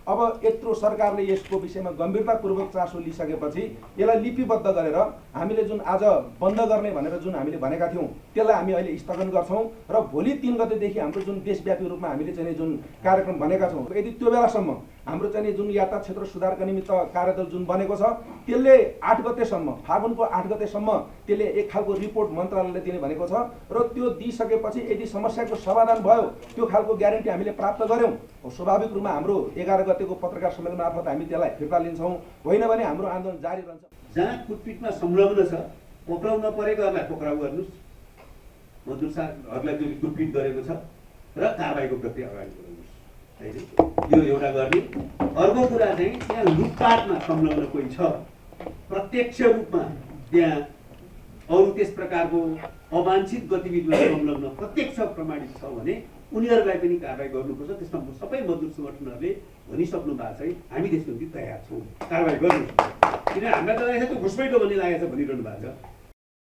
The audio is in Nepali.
अब यत्रो सरकारले यसको विषयमा गम्भीरतापूर्वक चासो लिइसकेपछि यसलाई लिपिबद्ध गरेर हामीले जुन आज बन्द गर्ने भनेर जुन हामीले भनेका थियौँ त्यसलाई हामी अहिले स्थगन गर्छौँ र भोलि 3 गतेदेखि हाम्रो जुन देशव्यापी रूपमा हामीले चाहिँ जुन कार्यक्रम भनेका छौँ यदि त्यो बेलासम्म हाम्रो चाहिँ जुन यातायात क्षेत्र सुधारका निमित्त कार्यदल जुन बनेको छ त्यसले 8 गतेसम्म फागुनको 8 गतेसम्म त्यसले एक खालको रिपोर्ट मन्त्रालयले दिने भनेको छ र त्यो दिइसकेपछि यदि समस्याको समाधान भयो त्यो खालको ग्यारेन्टी हामीले प्राप्त गर्यौँ स्वाभाविक रूपमा हाम्रो 11 गतेको पत्रकार सम्मेलन मार्फत हामी त्यसलाई फिर्ता लिन्छौँ होइन भने हाम्रो आन्दोलन जारी रहन्छ। जहाँ कुटपिटमा संलग्न छ पक्राउ नपरेकोहरूलाई पक्राउ गर्नुस् मजदुर साहबहरूलाई जो कुटपिट गरेको छ र कारबाहीको प्रक्रिया अगाडि बढाउनुस् यो एउटा गर्ने। अर्को कुरा चाहिँ त्यहाँ लुटपाटमा संलग्न कोही छ प्रत्यक्ष रूपमा त्यहाँ अरू त्यस प्रकारको अवांछित गतिविधिमा संलग्न प्रत्यक्ष प्रमाणित छ भने उनीहरूलाई पनि कारबाही गर्नुपर्छ। त्यसमा सबै मजदुर संगठनहरूले भनिसक्नु भएको छ हामी त्यसको निम्ति तयार छौँ कारबाही गर्नु। किन हामीलाई त घुसपैठो भन्ने लागेको छ भनिरहनु भएको छ।